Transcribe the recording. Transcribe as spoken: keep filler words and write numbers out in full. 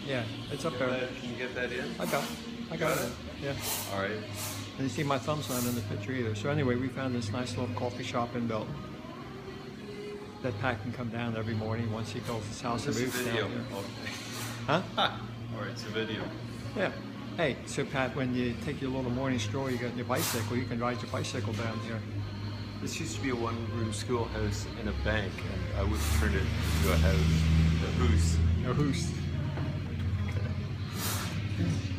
Yeah, it's up Get there. that- Can you get that in? I got it. I got Got it. it? Yeah. All right. And you see my thumb's not in the picture either. So anyway, we found this nice little coffee shop in Belton that Pat can come down every morning once he builds his house and This is moves video. down here. Okay. Huh? All right, it's a video. Yeah. Hey, so Pat, when you take your little morning stroll, you got your bicycle, you can ride your bicycle down here. This used to be a one-room schoolhouse and a bank, and I would turn it into a house, a house. Your hoose. Okay.